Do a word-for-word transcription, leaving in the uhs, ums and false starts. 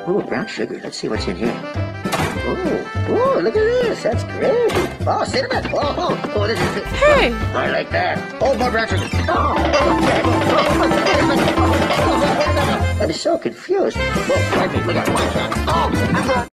Ooh, brown sugar. Let's see what's in here. Ooh, ooh, look at this. That's great. Oh, cinnamon. Oh, oh, oh, this is it. Hey! I like that. Oh, more brown sugar. Oh, I'm so confused. Oh, pardon me. Look at one shot. Oh,